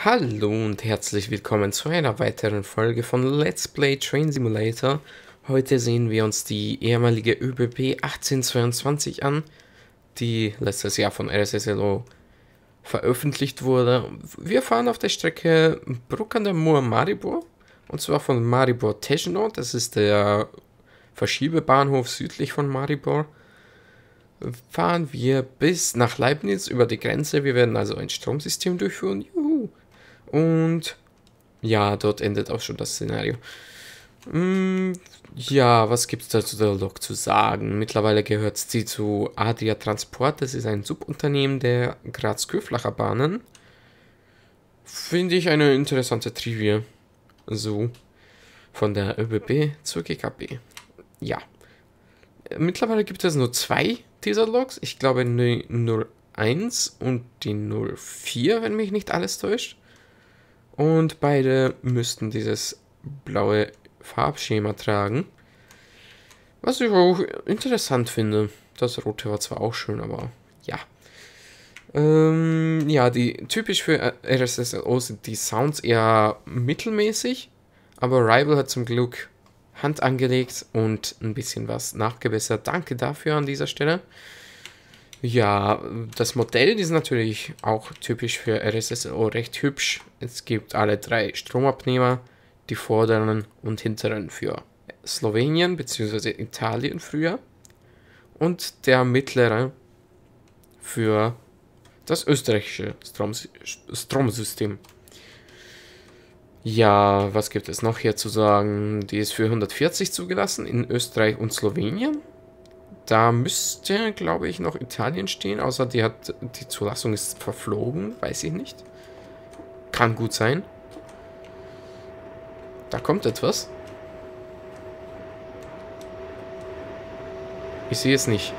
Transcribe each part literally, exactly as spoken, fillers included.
Hallo und herzlich willkommen zu einer weiteren Folge von Let's Play Train Simulator. Heute sehen wir uns die ehemalige ÖBB achtzehnhundertzweiundzwanzig an, die letztes Jahr von R S S L O veröffentlicht wurde. Wir fahren auf der Strecke Bruck an der Mur Maribor, und zwar von Maribor Teschno, das ist der Verschiebebahnhof südlich von Maribor. Fahren wir bis nach Leibniz über die Grenze. Wir werden also ein Stromsystem durchführen. Juhu. Und ja, dort endet auch schon das Szenario. Mm, ja, was gibt es da zu der Lok zu sagen? Mittlerweile gehört sie zu Adria Transport. Das ist ein Subunternehmen der Graz-Köflacher Bahnen. Finde ich eine interessante Trivia. So, von der ÖBB zur G K B. Ja. Mittlerweile gibt es nur zwei dieser Loks. Ich glaube die null eins und die null vier, wenn mich nicht alles täuscht. Und beide müssten dieses blaue Farbschema tragen. Was ich auch interessant finde. Das rote war zwar auch schön, aber ja. Ähm, ja, die typisch für R S S L O sind die Sounds eher mittelmäßig. Aber Rival hat zum Glück Hand angelegt und ein bisschen was nachgebessert. Danke dafür an dieser Stelle. Ja, das Modell ist natürlich auch typisch für R S S L O recht hübsch. Es gibt alle drei Stromabnehmer, die vorderen und hinteren für Slowenien bzw. Italien früher und der mittlere für das österreichische Stroms Stromsystem. Ja, was gibt es noch hier zu sagen? Die ist für hundertvierzig zugelassen in Österreich und Slowenien. Da müsste, glaube ich, noch Italien stehen, außer die hat die Zulassung ist verflogen, weiß ich nicht. Kann gut sein. Da kommt etwas. Ich sehe es nicht.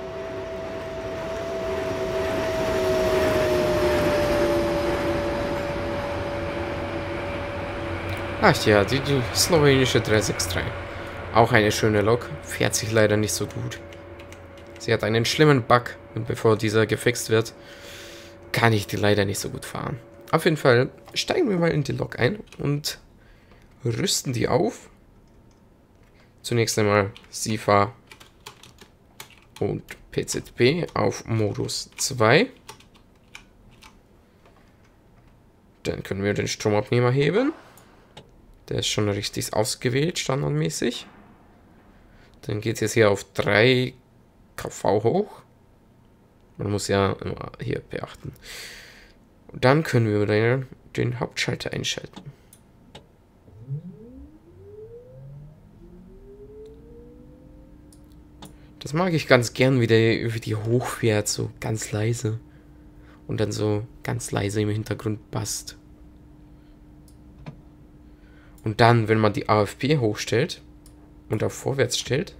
Ach ja, die, die slowenische drei sechs drei. Auch eine schöne Lok, fährt sich leider nicht so gut. Sie hat einen schlimmen Bug und bevor dieser gefixt wird, kann ich die leider nicht so gut fahren. Auf jeden Fall steigen wir mal in die Lok ein und rüsten die auf. Zunächst einmal SIFA und P Z P auf Modus zwei. Dann können wir den Stromabnehmer heben. Der ist schon richtig ausgewählt, standardmäßig. Dann geht es jetzt hier auf drei K V hoch. Man muss ja immer hier beachten. Und dann können wir den, den Hauptschalter einschalten. Das mag ich ganz gern, wie, der, wie die hochfährt, so ganz leise. Und dann so ganz leise im Hintergrund basst. Und dann, wenn man die A F P hochstellt und auf vorwärts stellt,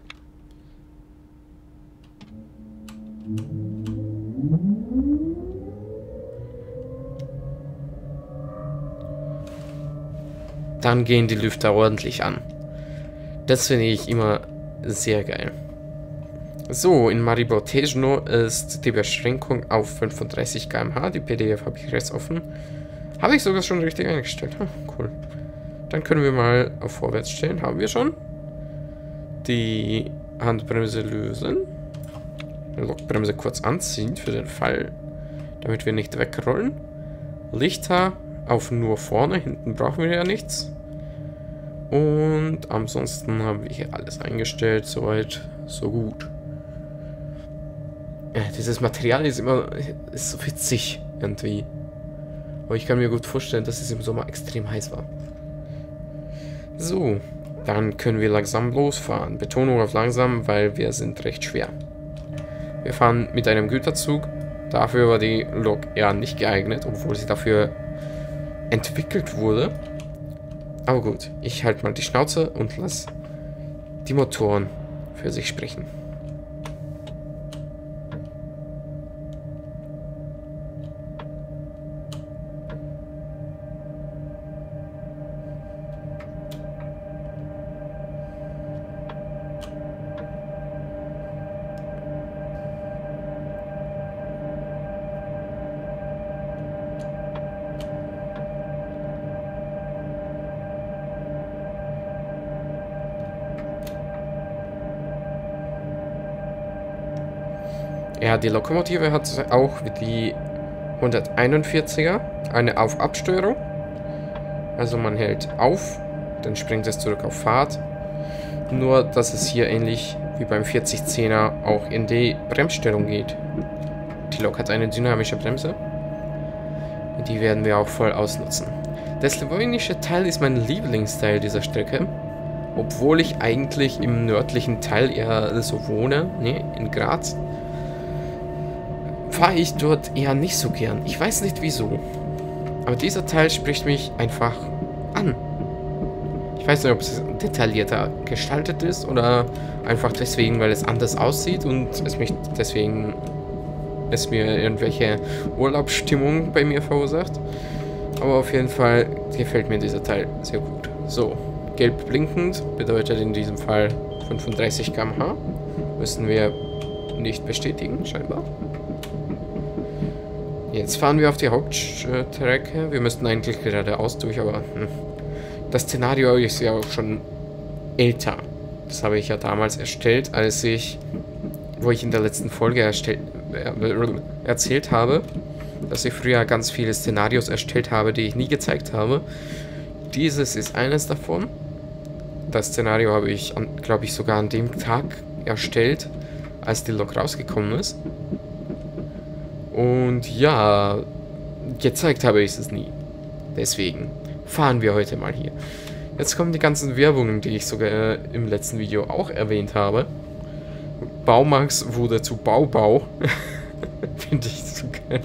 dann gehen die Lüfter ordentlich an. Das finde ich immer sehr geil. So, in Maribor Teschno ist die Beschränkung auf fünfunddreißig Kilometer pro Stunde. Die P D F habe ich jetzt offen. Habe ich sogar schon richtig eingestellt. Hm, cool. Dann können wir mal auf vorwärts stellen. Haben wir schon. Die Handbremse lösen. Die Lokbremse kurz anziehen für den Fall, damit wir nicht wegrollen. Lichter auf nur vorne. Hinten brauchen wir ja nichts. Und ansonsten haben wir hier alles eingestellt. Soweit, so gut. Ja, dieses Material ist immer ist so witzig irgendwie. Aber ich kann mir gut vorstellen, dass es im Sommer extrem heiß war. So, dann können wir langsam losfahren. Betonung auf langsam, weil wir sind recht schwer. Wir fahren mit einem Güterzug. Dafür war die Lok eher nicht geeignet, obwohl sie dafür entwickelt wurde. Aber gut, ich halte mal die Schnauze und lasse die Motoren für sich sprechen. Ja, die Lokomotive hat auch wie die hunderteinundvierziger eine Auf-Ab-Steuerung. Also man hält auf, dann springt es zurück auf Fahrt. Nur, dass es hier ähnlich wie beim vierzig zehner auch in die Bremsstellung geht. Die Lok hat eine dynamische Bremse. Die werden wir auch voll ausnutzen. Der slowenische Teil ist mein Lieblingsteil dieser Strecke. Obwohl ich eigentlich im nördlichen Teil eher so wohne, ne, in Graz, fahre ich dort eher nicht so gern. Ich weiß nicht wieso. Aber dieser Teil spricht mich einfach an. Ich weiß nicht, ob es detaillierter gestaltet ist oder einfach deswegen, weil es anders aussieht und es mich deswegen es mir irgendwelche Urlaubsstimmung bei mir verursacht. Aber auf jeden Fall gefällt mir dieser Teil sehr gut. So, gelb blinkend bedeutet in diesem Fall fünfunddreißig Kilometer pro Stunde. Müssen wir nicht bestätigen, scheinbar. Jetzt fahren wir auf die Hauptstrecke. Wir müssten eigentlich geradeaus durch, aber hm. Das Szenario ist ja auch schon älter. Das habe ich ja damals erstellt, als ich, wo ich in der letzten Folge erstellt, äh, erzählt habe, dass ich früher ganz viele Szenarios erstellt habe, die ich nie gezeigt habe. Dieses ist eines davon. Das Szenario habe ich, glaube ich, sogar an dem Tag erstellt, als die Lok rausgekommen ist. Und ja, gezeigt habe ich es nie. Deswegen fahren wir heute mal hier. Jetzt kommen die ganzen Werbungen, die ich sogar äh, im letzten Video auch erwähnt habe. Baumax wurde zu Baubau. Finde ich so geil.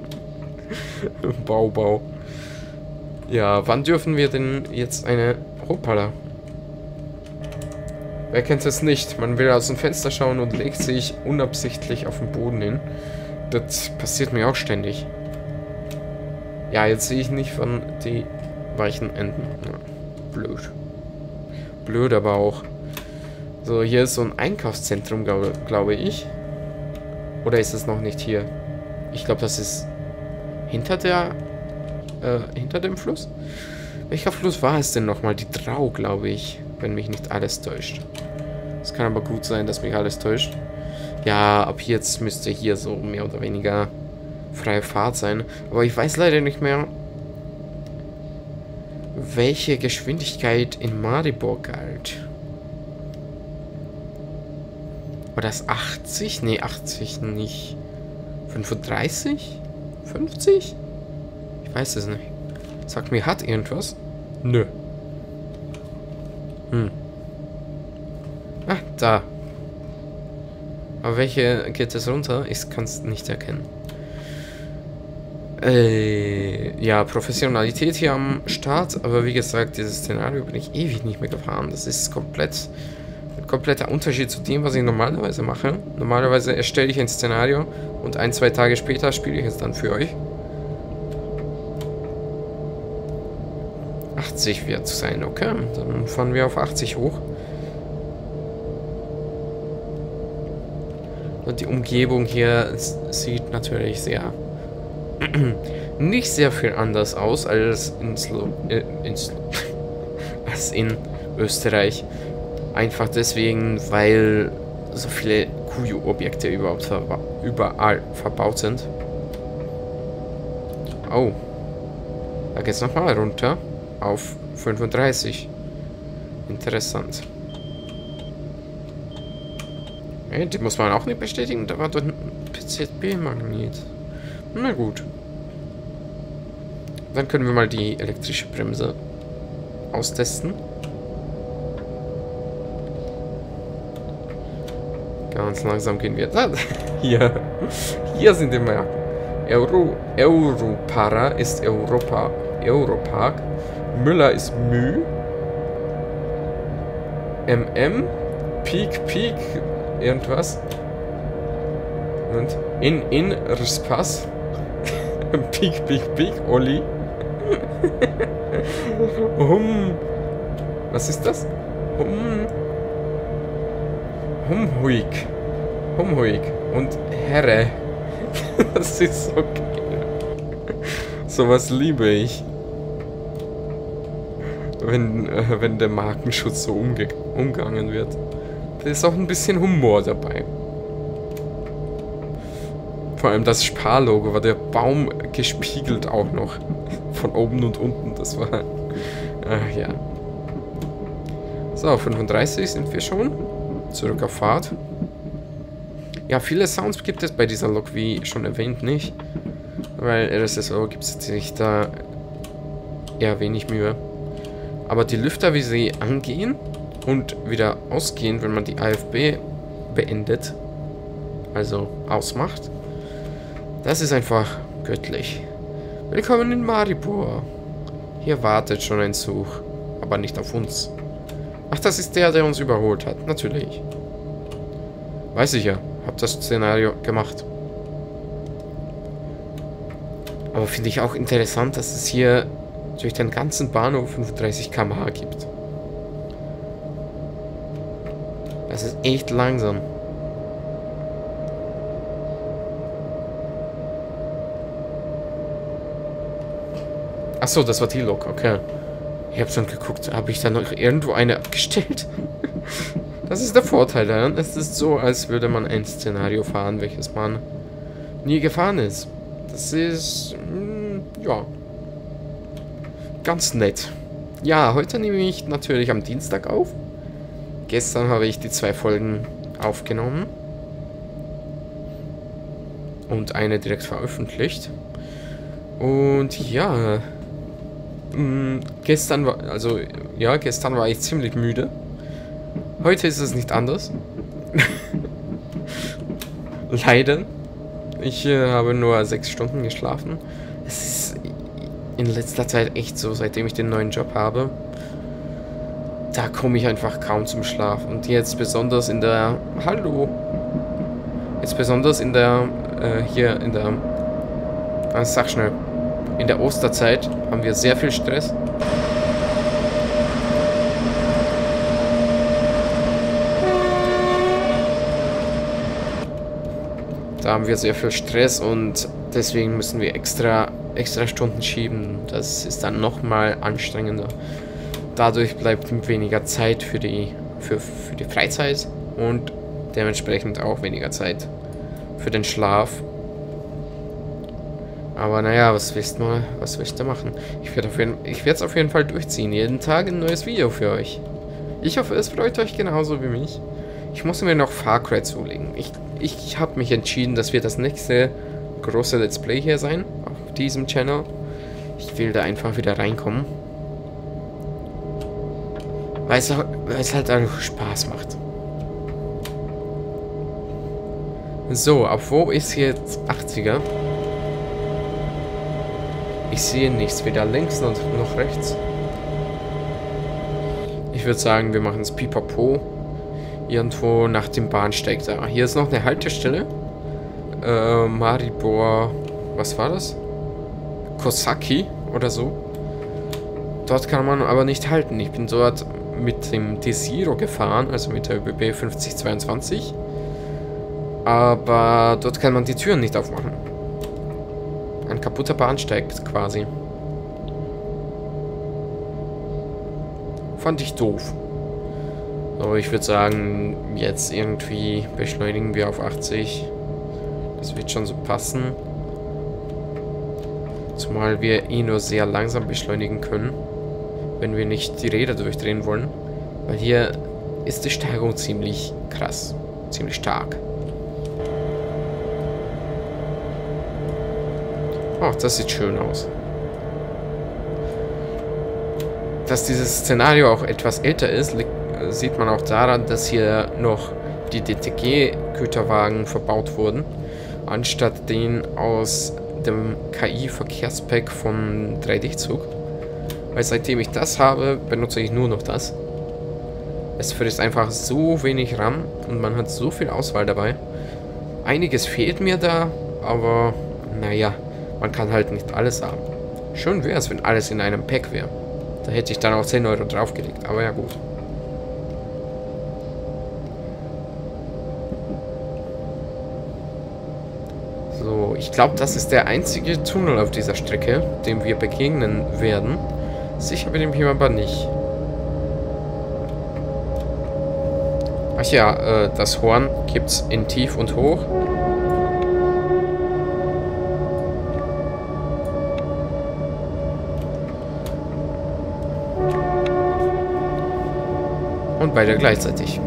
Baubau. Ja, wann dürfen wir denn jetzt eine... Hoppala. Wer kennt es nicht? Man will aus dem Fenster schauen und legt sich unabsichtlich auf den Boden hin. Das passiert mir auch ständig. Ja, jetzt sehe ich nicht von die weichen Enden. Ja, blöd. Blöd aber auch. So, hier ist so ein Einkaufszentrum, glaube, glaube ich. Oder ist es noch nicht hier? Ich glaube, das ist hinter der... Äh, hinter dem Fluss? Welcher Fluss war es denn nochmal? Die Drau, glaube ich. Wenn mich nicht alles täuscht. Es kann aber gut sein, dass mich alles täuscht. Ja, ab jetzt müsste hier so mehr oder weniger freie Fahrt sein. Aber ich weiß leider nicht mehr, welche Geschwindigkeit in Maribor galt. War das achtzig? Nee, achtzig nicht. fünfunddreißig? fünfzig? Ich weiß es nicht. Sag mir, hat irgendwas? Nö. Hm. Ah, da. Aber welche geht es runter? Ich kann es nicht erkennen. Äh, ja, Professionalität hier am Start. Aber wie gesagt, dieses Szenario bin ich ewig nicht mehr gefahren. Das ist komplett ein kompletter Unterschied zu dem, was ich normalerweise mache. Normalerweise erstelle ich ein Szenario und ein, zwei Tage später spiele ich es dann für euch. achtzig wird es sein, okay. Dann fahren wir auf achtzig hoch. Und die Umgebung hier sieht natürlich sehr nicht sehr viel anders aus als in, Slo äh, in, Slo als in Österreich. Einfach deswegen, weil so viele Q U-Objekte überhaupt verba überall verbaut sind. Oh. Da geht's nochmal runter. Auf fünfunddreißig. Interessant. Okay, die muss man auch nicht bestätigen. Da war doch ein P Z B-Magnet. Na gut. Dann können wir mal die elektrische Bremse austesten. Ganz langsam gehen wir. Da, hier. Hier sind die Marken. Euro, Europara ist Europa. Europark. Müller ist Mü. M M. Peak, Peak. Irgendwas. Und in, in, Rispass. Peak, Peak, Peak. Olli. Hum. Was ist das? Hum. Humhuig. Humhuig. Und Herre. Das ist so geil. Sowas liebe ich. Wenn, äh, wenn der Markenschutz so umge umgangen wird. Da ist auch ein bisschen Humor dabei. Vor allem das Spar-Logo war der Baum gespiegelt auch noch. Von oben und unten. Das war... Ach ja. So, fünfunddreißig sind wir schon. Zurück auf Fahrt. Ja, viele Sounds gibt es bei dieser Lok, wie schon erwähnt, nicht. Weil R S S O gibt es sich da eher wenig Mühe. Aber die Lüfter, wie sie angehen und wieder ausgehen, wenn man die A F B beendet, also ausmacht, das ist einfach göttlich. Willkommen in Maribor. Hier wartet schon ein Zug, aber nicht auf uns. Ach, das ist der, der uns überholt hat. Natürlich. Weiß ich ja. Hab das Szenario gemacht. Aber finde ich auch interessant, dass es hier durch den ganzen Bahnhof fünfunddreißig Kilometer pro Stunde gibt. Das ist echt langsam. Achso, das war die Lok, okay. Ich habe schon geguckt, habe ich da noch irgendwo eine abgestellt? Das ist der Vorteil daran. Es ist so, als würde man ein Szenario fahren, welches man nie gefahren ist. Das ist, mh, ja, ganz nett. Ja, heute nehme ich natürlich am Dienstag auf. Gestern habe ich die zwei Folgen aufgenommen. Und eine direkt veröffentlicht. Und ja, mh, gestern war, also, ja, gestern war ich ziemlich müde. Heute ist es nicht anders. Leider. Ich äh, habe nur sechs Stunden geschlafen. Es ist in letzter Zeit echt so, seitdem ich den neuen Job habe. Da komme ich einfach kaum zum Schlaf. Und jetzt besonders in der... Hallo! Jetzt besonders in der... Äh, hier in der... Ah, sag schnell. In der Osterzeit haben wir sehr viel Stress. Da haben wir sehr viel Stress und deswegen müssen wir extra, extra Stunden schieben. Das ist dann nochmal anstrengender. Dadurch bleibt weniger Zeit für die, für, für die Freizeit und dementsprechend auch weniger Zeit für den Schlaf. Aber naja, was willst du mal, was willst du machen? Ich werde auf jeden, ich werde es auf jeden Fall durchziehen. Jeden Tag ein neues Video für euch. Ich hoffe, es freut euch genauso wie mich. Ich muss mir noch Far Cry zulegen. Ich, ich habe mich entschieden, dass wir das nächste große Let's Play hier sein. Auf diesem Channel. Ich will da einfach wieder reinkommen. Weil es, weil es halt einfach Spaß macht. So, ab wo ist jetzt achtziger? Ich sehe nichts, weder links noch, noch rechts. Ich würde sagen, wir machen es pipapo. Irgendwo nach dem Bahnsteig da. Hier ist noch eine Haltestelle. Äh, Maribor. Was war das? Kosaki oder so. Dort kann man aber nicht halten. Ich bin dort mit dem Desiro gefahren, also mit der ÖBB fünfzig zweiundzwanzig. Aber dort kann man die Türen nicht aufmachen. Ein kaputter Bahnsteig quasi. Fand ich doof. So, ich würde sagen, jetzt irgendwie beschleunigen wir auf achtzig. Das wird schon so passen. Zumal wir eh nur sehr langsam beschleunigen können, wenn wir nicht die Räder durchdrehen wollen. Weil hier ist die Steigung ziemlich krass. Ziemlich stark. Oh, das sieht schön aus. Dass dieses Szenario auch etwas älter ist, liegt sieht man auch daran, dass hier noch die D T G-Güterwagen verbaut wurden, anstatt den aus dem K I-Verkehrspack von drei D Zug. Weil seitdem ich das habe, benutze ich nur noch das. Es frisst einfach so wenig RAM und man hat so viel Auswahl dabei. Einiges fehlt mir da, aber naja, man kann halt nicht alles haben. Schön wäre es, wenn alles in einem Pack wäre. Da hätte ich dann auch zehn Euro draufgelegt, aber ja gut. So, ich glaube, das ist der einzige Tunnel auf dieser Strecke, dem wir begegnen werden. Sicher bin ich mir aber nicht. Ach ja, äh, das Horn gibt's in tief und hoch. Und beide gleichzeitig.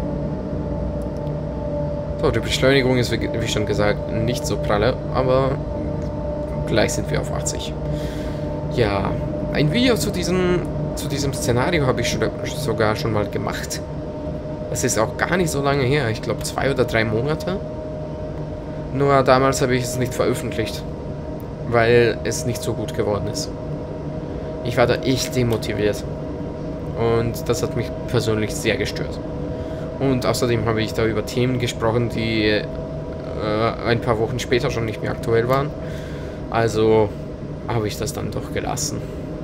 So, die Beschleunigung ist, wie schon gesagt, nicht so pralle, aber gleich sind wir auf achtzig. Ja, ein Video zu diesem, zu diesem Szenario habe ich schon, sogar schon mal gemacht. Das ist auch gar nicht so lange her. Ich glaube zwei oder drei Monate. Nur damals habe ich es nicht veröffentlicht, weil es nicht so gut geworden ist. Ich war da echt demotiviert. Und das hat mich persönlich sehr gestört. Und außerdem habe ich da über Themen gesprochen, die äh, ein paar Wochen später schon nicht mehr aktuell waren. Also habe ich das dann doch gelassen.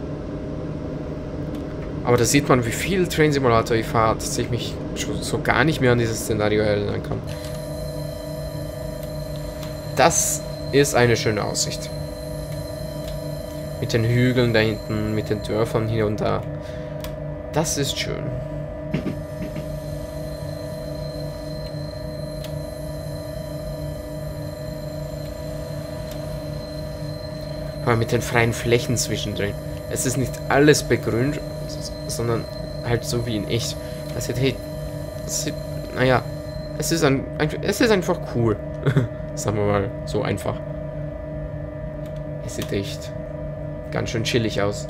Aber da sieht man, wie viel Train Simulator ich fahre, dass ich mich so gar nicht mehr an dieses Szenario erinnern kann. Das ist eine schöne Aussicht. Mit den Hügeln da hinten, mit den Dörfern hier und da. Das ist schön. Aber mit den freien Flächen zwischendrin. Es ist nicht alles begrünt, sondern halt so wie in echt. Das sieht, hey, das sieht, naja, es ist, ein, ein, es ist einfach cool. Sagen wir mal, so einfach. Es sieht echt ganz schön chillig aus.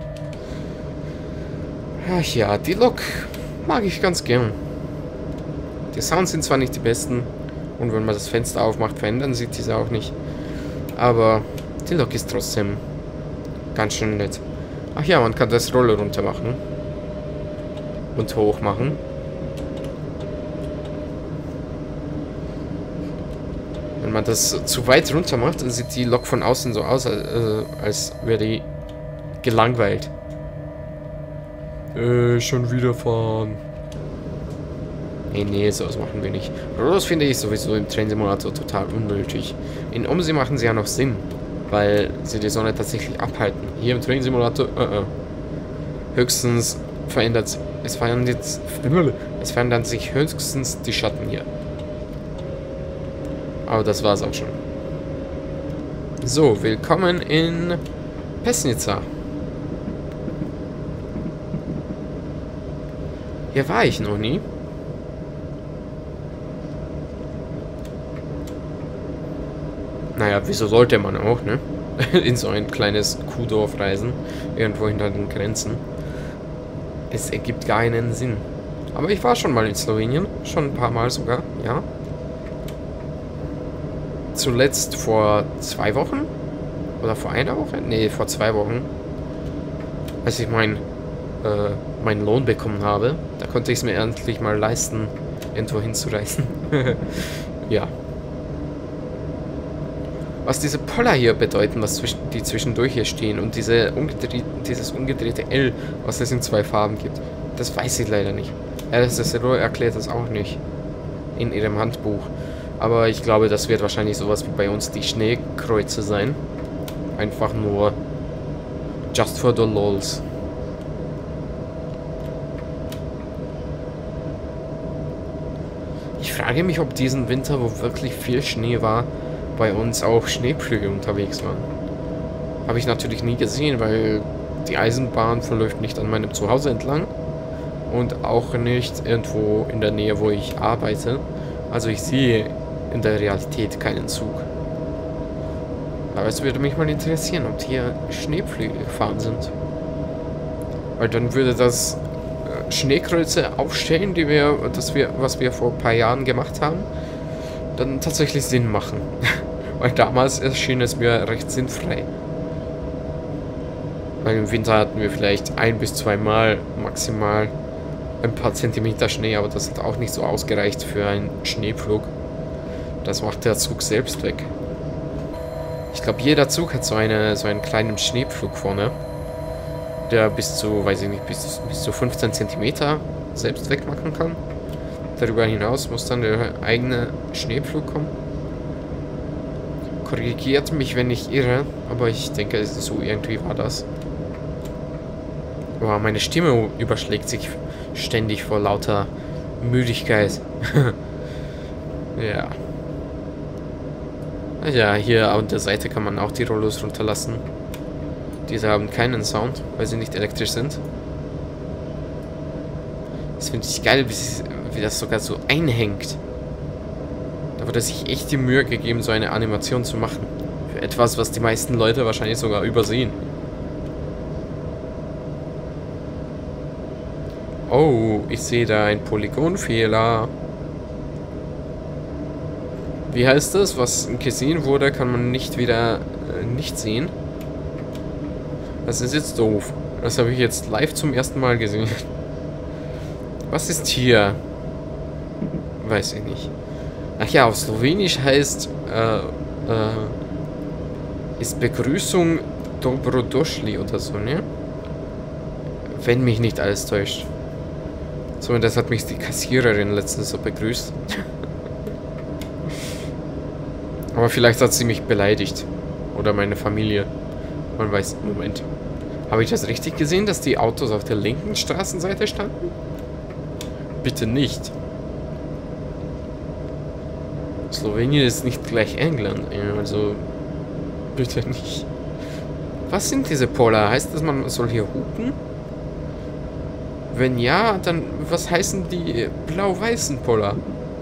Ach ja, die Lok mag ich ganz gern. Die Sounds sind zwar nicht die besten und wenn man das Fenster aufmacht, verändern sich diese auch nicht. Aber die Lok ist trotzdem ganz schön nett. Ach ja, man kann das Roller runter machen. Und hoch machen. Wenn man das zu weit runter macht, dann sieht die Lok von außen so aus, als, äh, als wäre die gelangweilt. Äh, schon wieder fahren. Nee, nee, sowas machen wir nicht. Das finde ich sowieso im Train Simulator total unnötig. In OMSI machen sie ja noch Sinn, weil sie die Sonne tatsächlich abhalten. Hier im Train Simulator, uh -uh. höchstens verändert es verändert, es verändern sich höchstens die Schatten hier. Aber das war's auch schon. So, willkommen in Pesnica. Hier war ich noch nie. Naja, wieso sollte man auch, ne? In so ein kleines Kuhdorf reisen. Irgendwo hinter den Grenzen. Es ergibt gar keinen Sinn. Aber ich war schon mal in Slowenien. Schon ein paar Mal sogar, ja. Zuletzt vor zwei Wochen? Oder vor einer Woche? Ne, vor zwei Wochen. Als ich mein, äh, meinen Lohn bekommen habe. Da konnte ich es mir endlich mal leisten, irgendwo hinzureisen. Ja. Was diese Poller hier bedeuten, was zwischen, die zwischendurch hier stehen und diese umgedreht, dieses umgedrehte L, was es in zwei Farben gibt, das weiß ich leider nicht. R S S L erklärt das auch nicht in ihrem Handbuch. Aber ich glaube, das wird wahrscheinlich sowas wie bei uns die Schneekreuze sein. Einfach nur just for the lols. Ich frage mich, ob diesen Winter, wo wirklich viel Schnee war, bei uns auch Schneepflüge unterwegs waren. Habe ich natürlich nie gesehen, weil die Eisenbahn verläuft nicht an meinem Zuhause entlang und auch nicht irgendwo in der Nähe, wo ich arbeite. Also ich sehe in der Realität keinen Zug. Aber es würde mich mal interessieren, ob hier Schneepflüge gefahren sind. Weil dann würde das äh, Schneekreuze aufstellen, die wir, das wir, was wir vor ein paar Jahren gemacht haben, dann tatsächlich Sinn machen. Weil damals erschien es mir recht sinnfrei. Weil im Winter hatten wir vielleicht ein bis zweimal maximal ein paar Zentimeter Schnee, aber das hat auch nicht so ausgereicht für einen Schneepflug. Das macht der Zug selbst weg. Ich glaube, jeder Zug hat so, eine, so einen kleinen Schneepflug vorne, der bis zu, weiß ich nicht, bis, bis zu fünfzehn Zentimeter selbst wegmachen kann. Darüber hinaus muss dann der eigene Schneepflug kommen. Korrigiert mich, wenn ich irre, aber ich denke, so irgendwie war das. Wow, meine Stimme überschlägt sich ständig vor lauter Müdigkeit. Ja. Ja, hier an der Seite kann man auch die Rollos runterlassen. Diese haben keinen Sound, weil sie nicht elektrisch sind. Das finde ich geil, wie, wie das sogar so einhängt. Da wurde sich echt die Mühe gegeben, so eine Animation zu machen. Für etwas, was die meisten Leute wahrscheinlich sogar übersehen. Oh, ich sehe da einen Polygonfehler. Wie heißt das? Was gesehen wurde, kann man nicht wieder äh, nicht sehen. Das ist jetzt doof. Das habe ich jetzt live zum ersten Mal gesehen. Was ist hier? Weiß ich nicht. Ach ja, auf Slowenisch heißt äh, äh, ist Begrüßung Dobrodošli oder so, ne? Wenn mich nicht alles täuscht. So, und das hat mich die Kassiererin letztens so begrüßt. Aber vielleicht hat sie mich beleidigt. Oder meine Familie. Man weiß, Moment. Habe ich das richtig gesehen, dass die Autos auf der linken Straßenseite standen? Bitte nicht. Slowenien ist nicht gleich England. Also, bitte nicht. Was sind diese Poller? Heißt das, man soll hier hupen? Wenn ja, dann was heißen die blau-weißen Poller?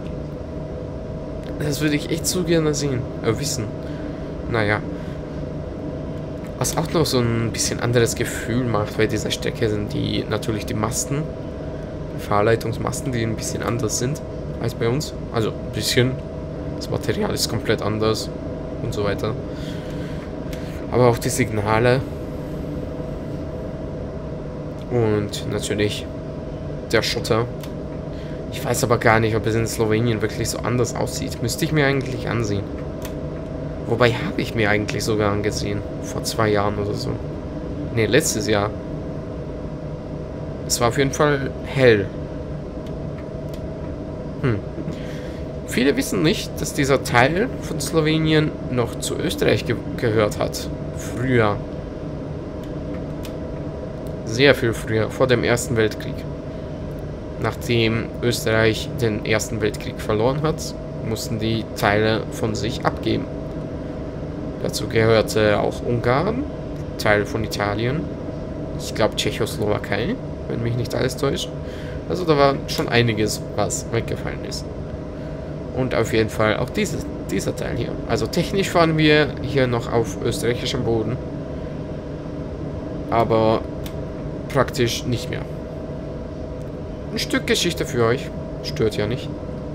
Das würde ich echt so gerne sehen. Äh, wissen. Naja. Was auch noch so ein bisschen anderes Gefühl macht bei dieser Strecke sind die natürlich die Masten. Die Fahrleitungsmasten, die ein bisschen anders sind als bei uns. Also ein bisschen. Das Material ist komplett anders und so weiter. Aber auch die Signale. Und natürlich der Schotter. Ich weiß aber gar nicht, ob es in Slowenien wirklich so anders aussieht. Müsste ich mir eigentlich ansehen. Wobei habe ich mir eigentlich sogar angesehen. Vor zwei Jahren oder so. Ne, letztes Jahr. Es war auf jeden Fall hell. Hm. Viele wissen nicht, dass dieser Teil von Slowenien noch zu Österreich ge gehört hat. Früher. Sehr viel früher, vor dem Ersten Weltkrieg. Nachdem Österreich den Ersten Weltkrieg verloren hat, mussten die Teile von sich abgeben. Dazu gehörte auch Ungarn, Teil von Italien, ich glaube Tschechoslowakei, wenn mich nicht alles täuscht. Also da war schon einiges, was weggefallen ist. Und auf jeden Fall auch dieses, dieser Teil hier. Also technisch fahren wir hier noch auf österreichischem Boden, aber praktisch nicht mehr. Ein Stück Geschichte für euch. Stört ja nicht.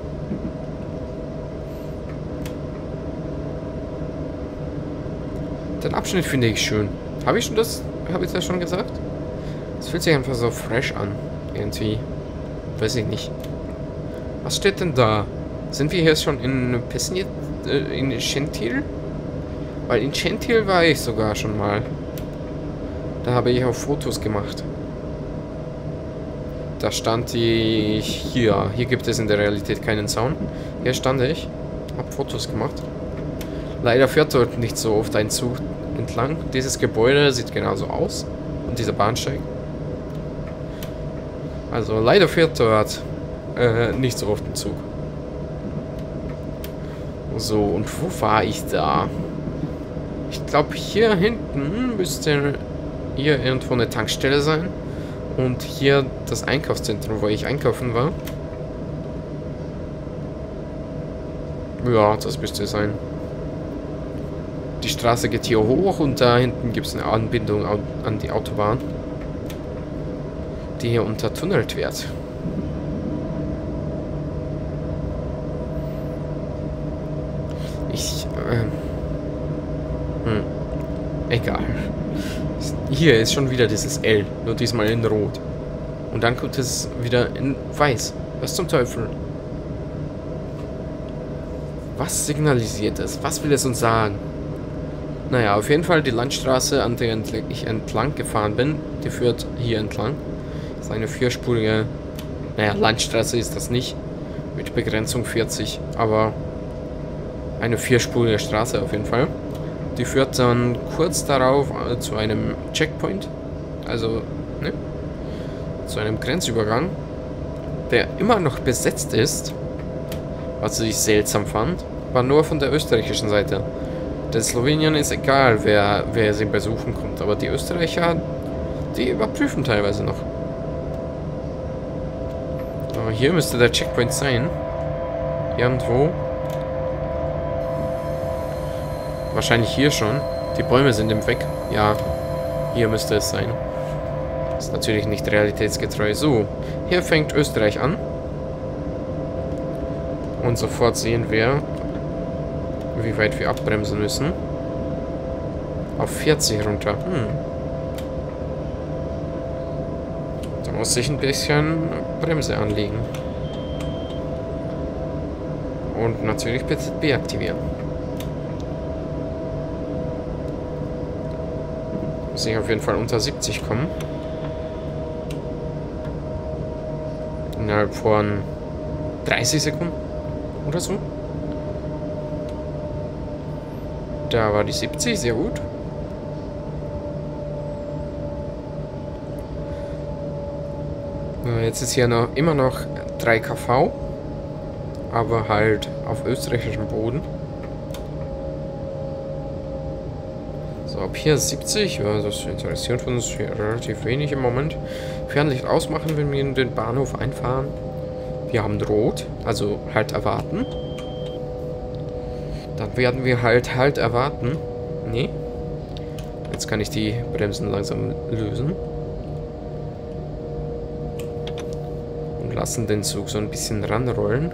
Den Abschnitt finde ich schön. Habe ich schon das? Habe ich das schon gesagt? Es fühlt sich einfach so fresh an. Irgendwie. Weiß ich nicht. Was steht denn da? Sind wir hier schon in Pesniet, äh, in Šentil? Weil in Šentil war ich sogar schon mal. Da habe ich auch Fotos gemacht. Da stand ich hier. Hier gibt es in der Realität keinen Zaun. Hier stand ich. Hab Fotos gemacht. Leider fährt dort nicht so oft ein Zug entlang. Dieses Gebäude sieht genauso aus. Und dieser Bahnsteig. Also leider fährt dort äh, nicht so oft ein Zug. So, und wo war ich da? Ich glaube, hier hinten müsste hier irgendwo eine Tankstelle sein. Und hier das Einkaufszentrum, wo ich einkaufen war. Ja, das müsste sein. Die Straße geht hier hoch und da hinten gibt es eine Anbindung an die Autobahn, die hier untertunnelt wird. Ich, ähm... Hm. Egal. Hier ist schon wieder dieses L, nur diesmal in Rot. Und dann kommt es wieder in Weiß. Was zum Teufel? Was signalisiert es? Was will es uns sagen? Naja, auf jeden Fall die Landstraße, an der ich entlang gefahren bin, die führt hier entlang. Das ist eine vierspurige, naja, Landstraße ist das nicht, mit Begrenzung vierzig, aber eine vierspurige Straße auf jeden Fall. Die führt dann kurz darauf äh, zu einem Checkpoint, also ne, zu einem Grenzübergang, der immer noch besetzt ist, was ich seltsam fand, aber nur von der österreichischen Seite. Der Slowenien ist egal, wer, wer sie besuchen kommt, aber die Österreicher, die überprüfen teilweise noch. So, hier müsste der Checkpoint sein. Irgendwo. Wahrscheinlich hier schon. Die Bäume sind im Weg. Ja, hier müsste es sein. Ist natürlich nicht realitätsgetreu. So, hier fängt Österreich an. Und sofort sehen wir, wie weit wir abbremsen müssen. Auf vierzig runter. Hm. Da muss ich ein bisschen Bremse anlegen. Und natürlich bitte deaktivieren. Muss ich auf jeden Fall unter siebzig kommen. Innerhalb von dreißig Sekunden oder so. Da war die siebzig, sehr gut. Jetzt ist hier noch immer noch drei Kilometer pro Stunde, aber halt auf österreichischem Boden. So, ab hier siebzig, ja, das interessiert uns hier relativ wenig im Moment. Fernlicht ausmachen, wenn wir in den Bahnhof einfahren. Wir haben rot, also halt erwarten. Dann werden wir halt halt erwarten. Nee. Jetzt kann ich die Bremsen langsam lösen. Und lassen den Zug so ein bisschen ranrollen.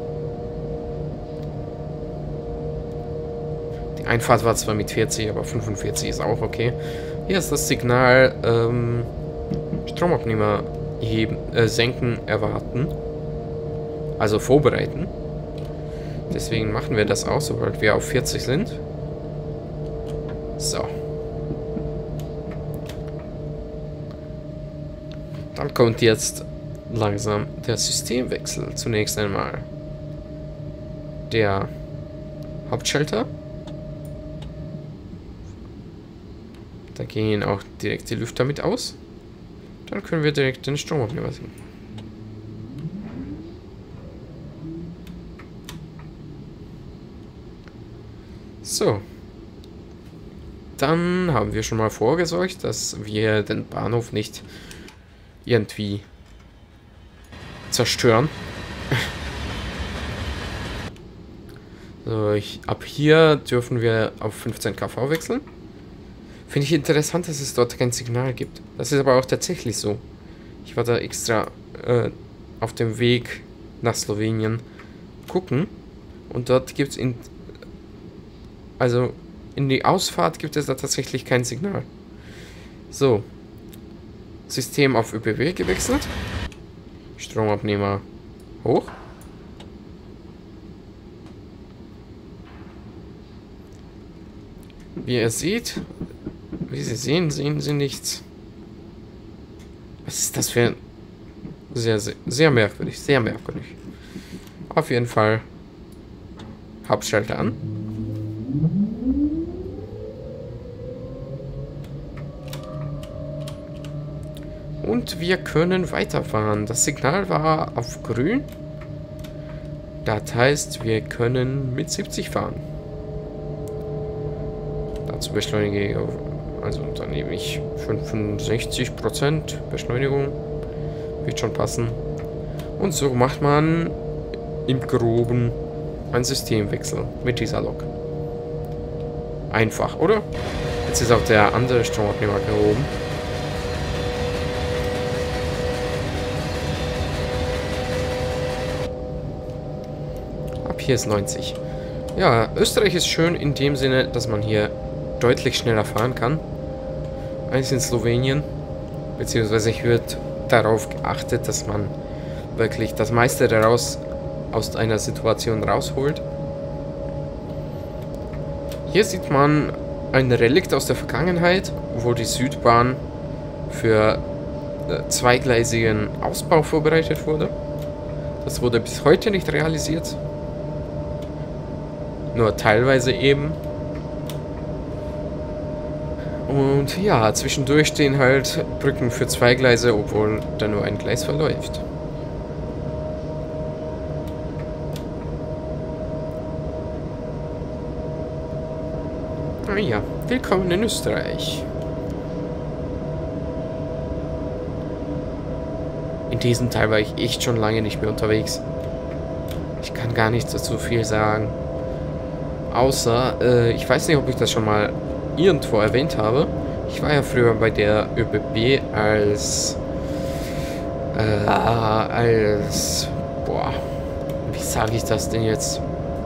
Die Einfahrt war zwar mit vierzig, aber fünfundvierzig ist auch okay. Hier ist das Signal, ähm, Stromabnehmer heben, äh, senken, erwarten. Also vorbereiten. Deswegen machen wir das auch, sobald wir auf vierzig sind. So. Dann kommt jetzt langsam der Systemwechsel. Zunächst einmal der Hauptschalter. Da gehen auch direkt die Lüfter mit aus. Dann können wir direkt den Stromabnehmer sehen. So. Dann haben wir schon mal vorgesorgt, dass wir den Bahnhof nicht irgendwie zerstören. So, ich, ab hier dürfen wir auf fünfzehn Kilometer pro Stunde wechseln. Finde ich interessant, dass es dort kein Signal gibt. Das ist aber auch tatsächlich so. Ich war da extra äh, auf dem Weg nach Slowenien gucken. Und dort gibt es in... Also, in die Ausfahrt gibt es da tatsächlich kein Signal. So. System auf ÖPW gewechselt. Stromabnehmer hoch. Wie ihr seht, wie Sie sehen, sehen Sie nichts. Was ist das für ein... Sehr, sehr, sehr merkwürdig, sehr merkwürdig. Auf jeden Fall Hauptschalter an. Und wir können weiterfahren. Das Signal war auf grün. Das heißt, wir können mit siebzig fahren. Dazu beschleunige ich, also dann nehme ich fünfundsechzig Prozent Beschleunigung. Wird schon passen. Und so macht man im Groben einen Systemwechsel mit dieser Lok. Einfach, oder? Jetzt ist auch der andere Stromabnehmer gehoben. Ab hier ist neunzig. Ja, Österreich ist schön in dem Sinne, dass man hier deutlich schneller fahren kann als in Slowenien. Beziehungsweise hier wird darauf geachtet, dass man wirklich das meiste daraus aus einer Situation rausholt. Hier sieht man ein Relikt aus der Vergangenheit, wo die Südbahn für äh, zweigleisigen Ausbau vorbereitet wurde. Das wurde bis heute nicht realisiert. Nur teilweise eben. Und ja, zwischendurch stehen halt Brücken für zwei Gleise, obwohl da nur ein Gleis verläuft. Ah ja, willkommen in Österreich. in diesem Teil war ich echt schon lange nicht mehr unterwegs. Ich kann gar nicht dazu viel sagen. Außer, äh, ich weiß nicht, ob ich das schon mal irgendwo erwähnt habe. Ich war ja früher bei der ÖBB als... Äh, als... Boah, wie sage ich das denn jetzt?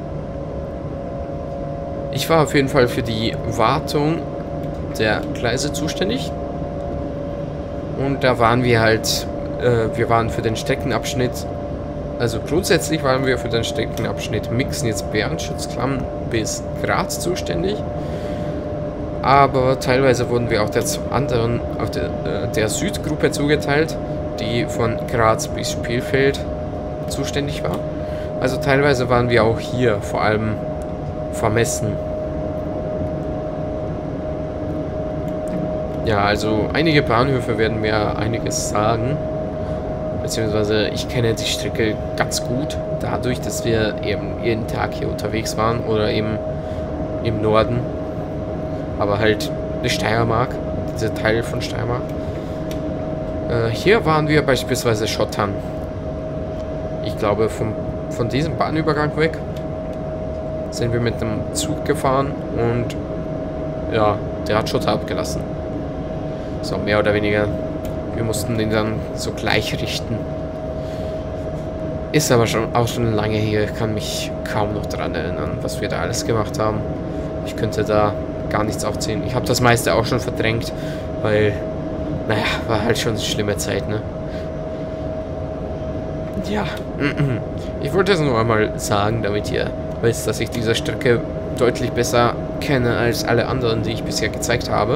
Ich war auf jeden Fall für die Wartung der Gleise zuständig. Und da waren wir halt... Äh, wir waren für den Streckenabschnitt... Also grundsätzlich waren wir für den Streckenabschnitt Mixen jetzt Bernschutzklamm bis Graz zuständig. Aber teilweise wurden wir auch der anderen, auf der, äh, der Südgruppe zugeteilt, die von Graz bis Spielfeld zuständig war. Also teilweise waren wir auch hier, vor allem vermessen. Ja, also einige Bahnhöfe werden mir einiges sagen. Beziehungsweise ich kenne die Strecke ganz gut, dadurch, dass wir eben jeden Tag hier unterwegs waren oder eben im Norden. Aber halt die Steiermark, dieser Teil von Steiermark. Äh, hier waren wir beispielsweise Schottern. Ich glaube, vom, von diesem Bahnübergang weg sind wir mit dem Zug gefahren und ja, der hat Schotter abgelassen. So, mehr oder weniger. Wir mussten den dann so gleich richten. Ist aber schon auch schon lange her. Ich kann mich kaum noch daran erinnern, was wir da alles gemacht haben. Ich könnte da gar nichts aufzählen. Ich habe das meiste auch schon verdrängt, weil, naja, war halt schon eine schlimme Zeit, ne? Ja, ich wollte es nur einmal sagen, damit ihr wisst, dass ich diese Strecke deutlich besser kenne als alle anderen, die ich bisher gezeigt habe.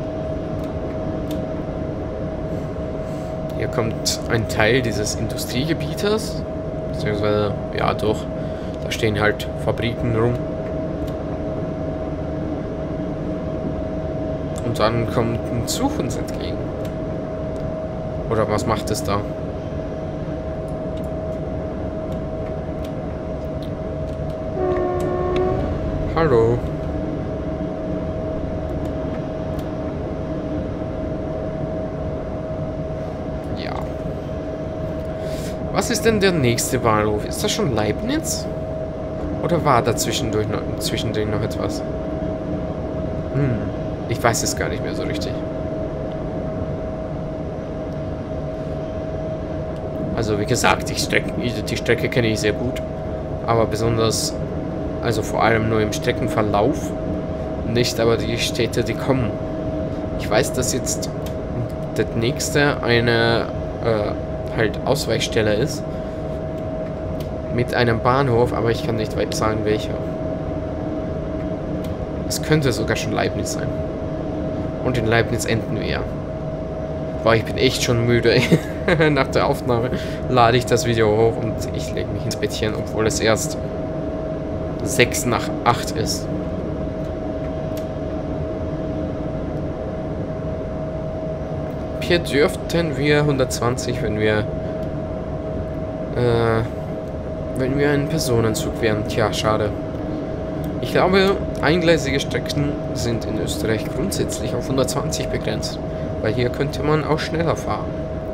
Hier kommt ein Teil dieses Industriegebietes, beziehungsweise, ja doch, da stehen halt Fabriken rum. Und dann kommt ein Zug uns entgegen. Oder was macht es da? Hallo. Was ist denn der nächste Bahnhof? Ist das schon Leibniz? Oder war da zwischendurch noch, zwischendrin noch etwas? Hm, ich weiß es gar nicht mehr so richtig. Also wie gesagt, die Strecke, die Strecke kenne ich sehr gut. Aber besonders, also vor allem nur im Streckenverlauf. Nicht aber die Städte, die kommen. Ich weiß, dass jetzt das nächste eine... Äh, halt Ausweichstelle ist. Mit einem Bahnhof, aber ich kann nicht weit sagen, welcher. Es könnte sogar schon Leibniz sein. Und in Leibniz enden wir. Boah, ich bin echt schon müde. Nach der Aufnahme lade ich das Video hoch und ich lege mich ins Bettchen, obwohl es erst sechs nach acht ist. Hier dürften wir hundertzwanzig, wenn wir äh, wenn wir ein Personenzug wären. Tja, schade. Ich glaube, eingleisige Strecken sind in Österreich grundsätzlich auf hundertzwanzig begrenzt, weil hier könnte man auch schneller fahren.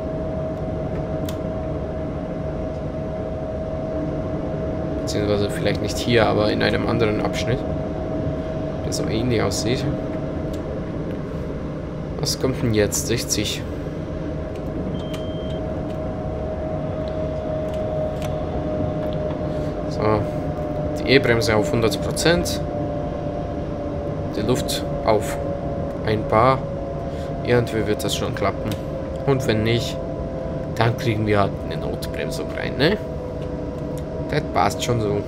Beziehungsweise vielleicht nicht hier, aber in einem anderen Abschnitt, der so ähnlich aussieht. Was kommt denn jetzt? sechzig. So. Die E-Bremse auf hundert Prozent. Die Luft auf ein Bar. Irgendwie wird das schon klappen. Und wenn nicht, dann kriegen wir halt eine Notbremsung rein, ne? Das passt schon so.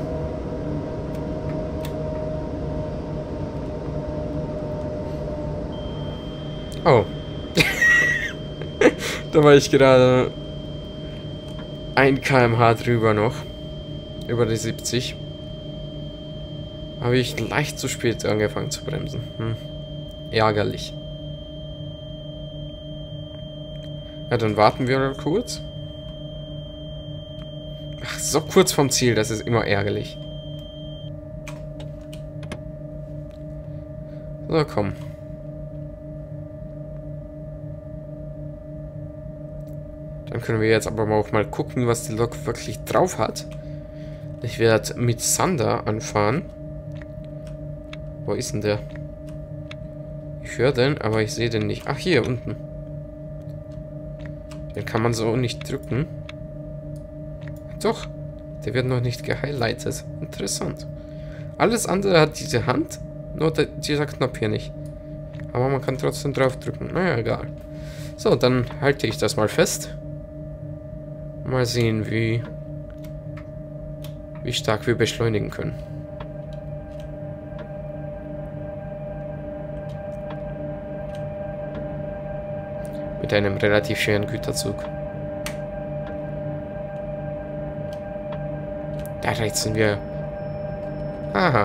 Oh. Da war ich gerade ein Kilometer pro Stunde drüber noch. Über die siebzig. Habe ich leicht zu spät angefangen zu bremsen. Hm. Ärgerlich. Ja, dann warten wir mal kurz. Ach, so kurz vom Ziel, das ist immer ärgerlich. So, komm. Dann können wir jetzt aber auch mal gucken, was die Lok wirklich drauf hat. Ich werde mit Sander anfahren. Wo ist denn der? Ich höre den, aber ich sehe den nicht. Ach, hier unten. Den kann man so nicht drücken. Doch, der wird noch nicht gehighlightet. Interessant. Alles andere hat diese Hand, nur der, dieser Knopf hier nicht. Aber man kann trotzdem drauf drücken. Naja, egal. So, dann halte ich das mal fest. Mal sehen, wie, wie stark wir beschleunigen können. Mit einem relativ schweren Güterzug. Da reizen wir. Aha.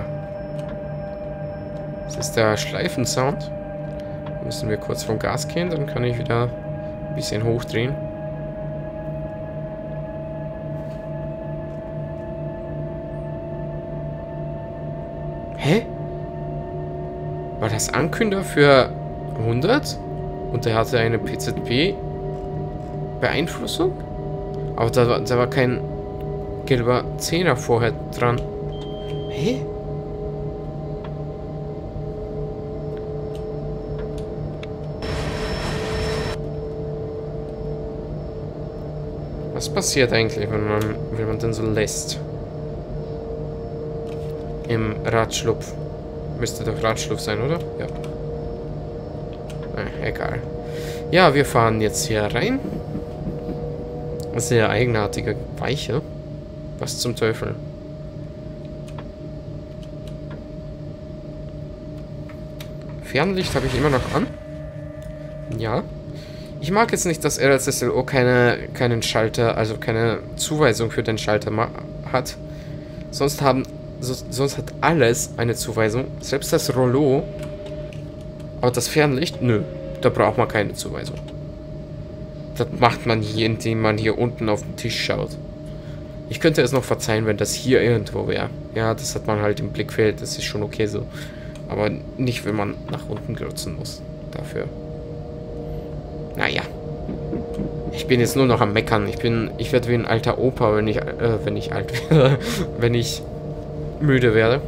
Das ist der Schleifensound. Müssen wir kurz vom Gas gehen, dann kann ich wieder ein bisschen hochdrehen. Hä? War das Ankünder für hundert? Und der hatte eine P Z B-Beeinflussung? Aber da war, da war kein gelber Zehner vorher dran. Hä? Was passiert eigentlich, wenn man, wenn man den so lässt? Im Radschlupf. Müsste der Radschlupf sein, oder? Ja. Äh, egal. Ja, wir fahren jetzt hier rein. Sehr eigenartige Weiche. Was zum Teufel? Fernlicht habe ich immer noch an. Ja. Ich mag jetzt nicht, dass R S S L O keine, keinen Schalter, also keine Zuweisung für den Schalter hat. Sonst haben, so, sonst hat alles eine Zuweisung. Selbst das Rollo. Aber das Fernlicht, nö. Da braucht man keine Zuweisung. Das macht man hier, indem man hier unten auf den Tisch schaut. Ich könnte es noch verzeihen, wenn das hier irgendwo wäre. Ja, das hat man halt im Blickfeld. Das ist schon okay so. Aber nicht, wenn man nach unten glotzen muss. Dafür. Naja. Ich bin jetzt nur noch am Meckern. Ich bin, ich werde wie ein alter Opa, wenn ich, äh, wenn ich alt werde. Wenn ich müde werde.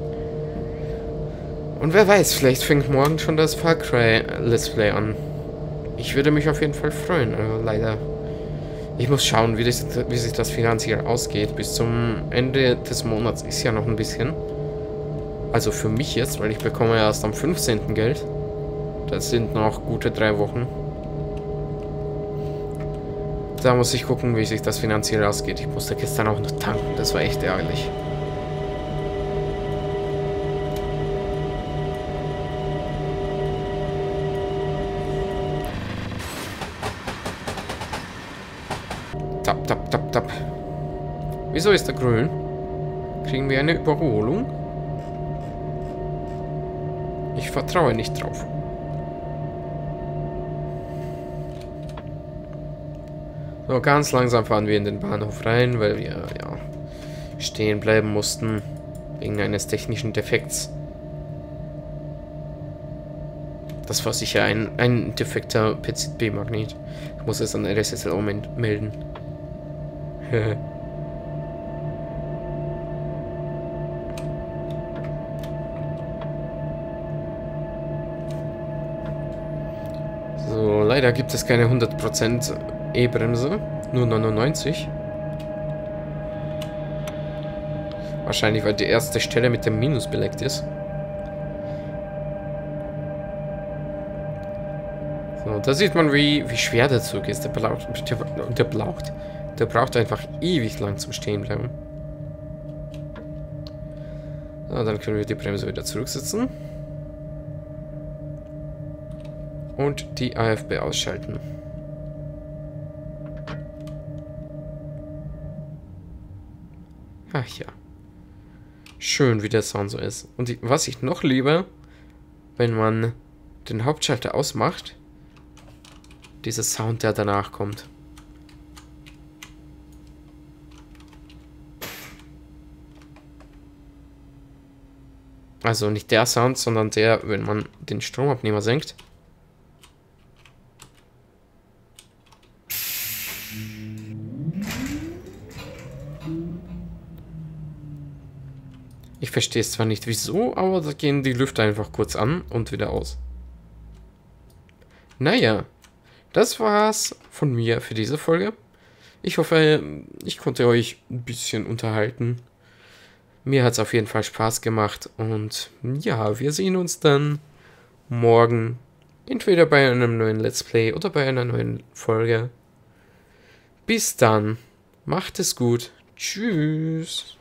Und wer weiß, vielleicht fängt morgen schon das Far Cry Let's Play an. Ich würde mich auf jeden Fall freuen, aber leider. Ich muss schauen, wie, das, wie sich das finanziell ausgeht. Bis zum Ende des Monats ist ja noch ein bisschen. Also für mich jetzt, weil ich bekomme erst am fünfzehnten Geld. Das sind noch gute drei Wochen. Da muss ich gucken, wie sich das finanziell ausgeht. Ich musste gestern auch noch tanken, das war echt ärgerlich. Tap, tap, tap, tap. Wieso ist er grün? Kriegen wir eine Überholung? Ich vertraue nicht drauf. So, ganz langsam fahren wir in den Bahnhof rein, weil wir, ja, stehen bleiben mussten. Wegen eines technischen Defekts. Das war sicher ein, ein defekter P Z B-Magnet. Ich muss es an R S S L O melden. So, leider gibt es keine hundert Prozent E-Bremse, nur neunundneunzig. Wahrscheinlich, weil die erste Stelle mit dem Minus belegt ist. So, da sieht man, wie, wie schwer der Zug ist. Der braucht, der, der braucht, der braucht einfach ewig lang zum Stehen bleiben. So, dann können wir die Bremse wieder zurücksetzen. Und die A F B ausschalten. Ach ja. Schön, wie der Sound so ist. Und die, was ich noch liebe, wenn man den Hauptschalter ausmacht, dieser Sound, der danach kommt. Also nicht der Sound, sondern der, wenn man den Stromabnehmer senkt. Ich verstehe es zwar nicht wieso, aber da gehen die Lüfter einfach kurz an und wieder aus. Naja, das war's von mir für diese Folge. Ich hoffe, ich konnte euch ein bisschen unterhalten. Mir hat es auf jeden Fall Spaß gemacht und ja, wir sehen uns dann morgen entweder bei einem neuen Let's Play oder bei einer neuen Folge. Bis dann, macht es gut, tschüss.